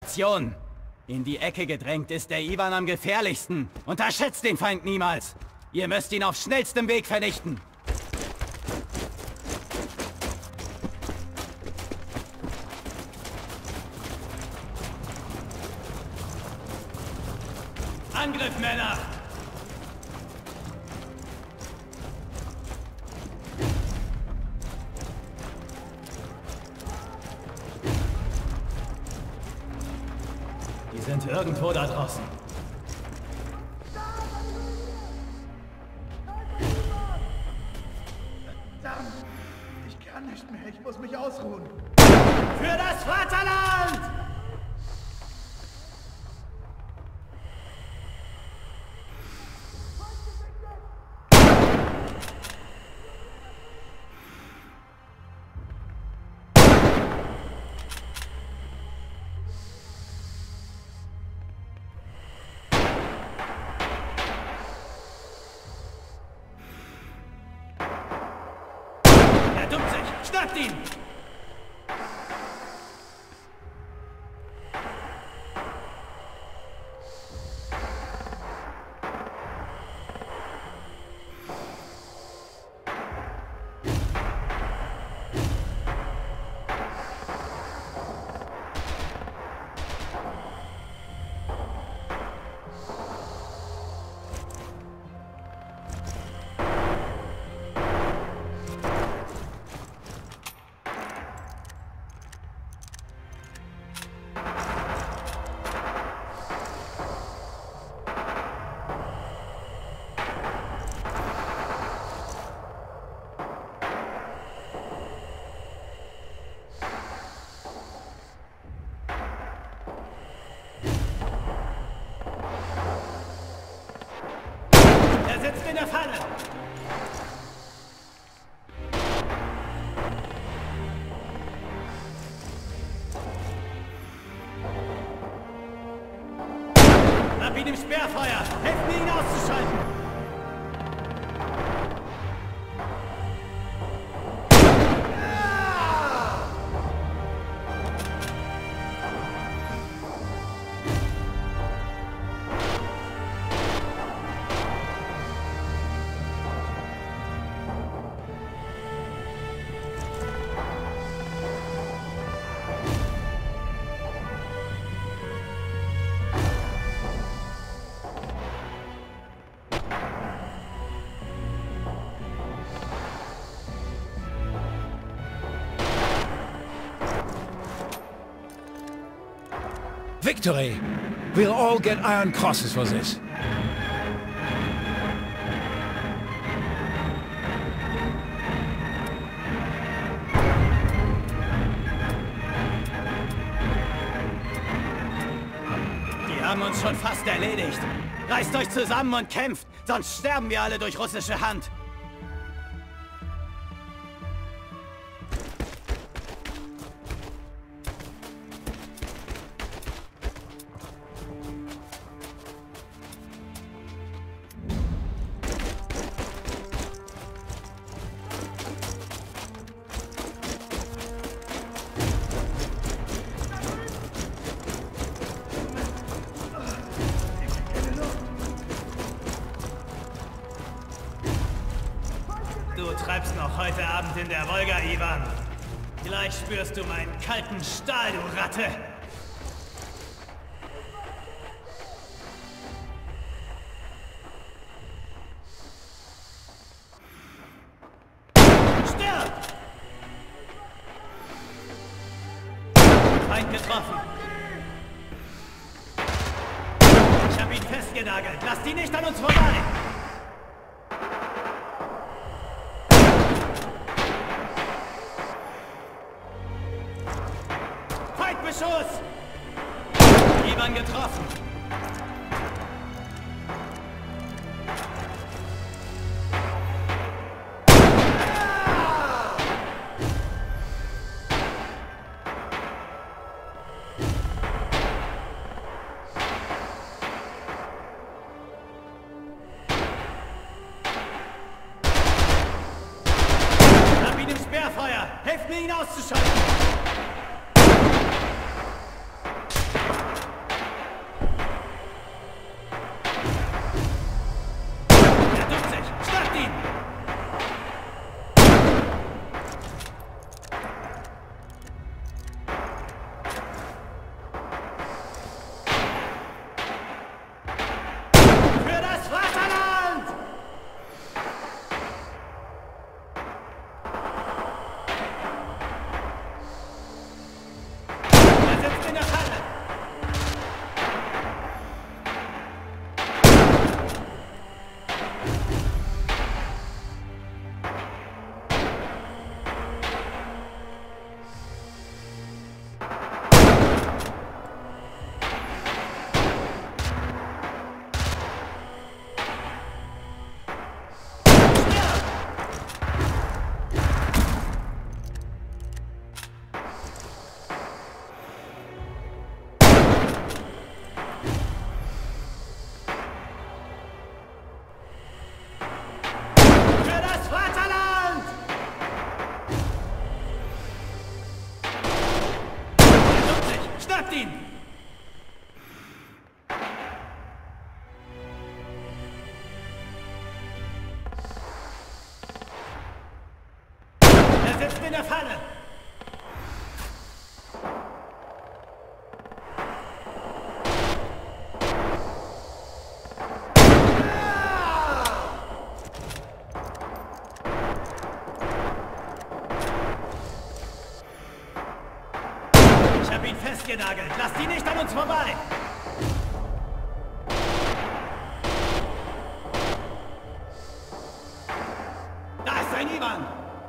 Reaktion. In die Ecke gedrängt ist der Ivan am gefährlichsten. Unterschätzt den Feind niemals. Ihr müsst ihn auf schnellstem Weg vernichten. Angriff, Männer! Die sind irgendwo da draußen. Verdammt! Ich kann nicht mehr. Ich muss mich ausruhen. Für das Vaterland! Schnappt ihn! Sitzt in der Falle! Hab ihn im Sperrfeuer! Helft mir, ihn auszuschalten! Victory! We'll all get Iron Crosses for this. Die haben uns schon fast erledigt. Reißt euch zusammen und kämpft, sonst sterben wir alle durch russische Hand. Du treibst noch heute Abend in der Wolga, Ivan. Gleich spürst du meinen kalten Stahl, du Ratte. Stirb! Feind getroffen. Ich hab ihn festgenagelt. Lass die nicht an uns vorbei! Beschuss! Ivan getroffen! Hab ihn im Sperrfeuer! Helft mir, ihn auszuschalten! der Falle! Ich hab ihn festgenagelt. Lass die nicht an uns vorbei! Da ist ein Ivan!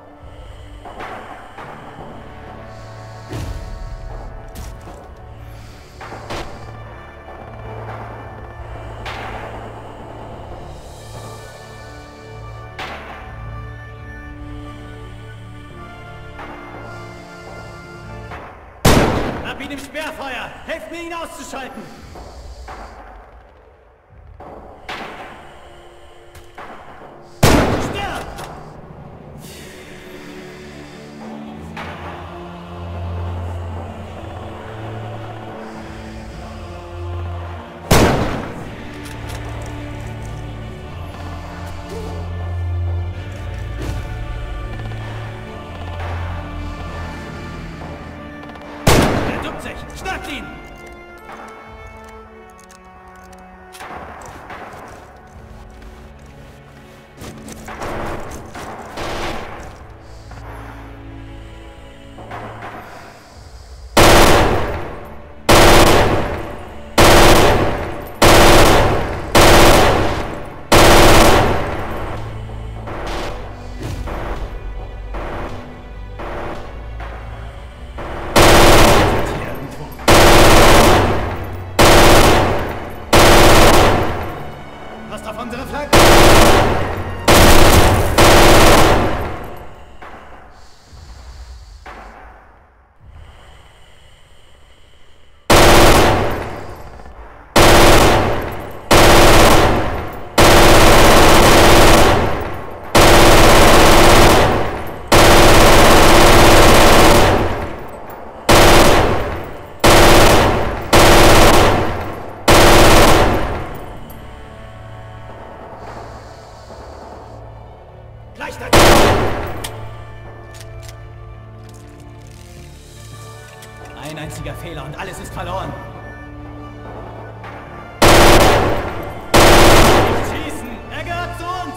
Hab ihn im Sperrfeuer! Helft mir, ihn auszuschalten! Stirb! Er duckt sich! Schnappt ihn! Passt auf unsere Flagge! Gleich da! Ein einziger Fehler und alles ist verloren. Nicht schießen! Er gehört zu uns!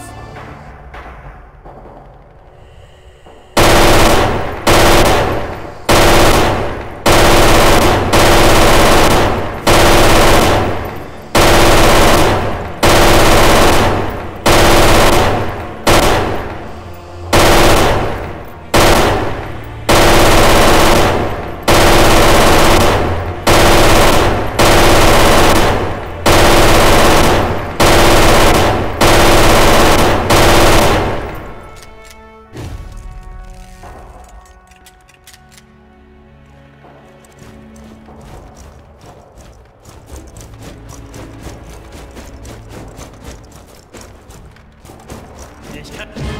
Ich kann...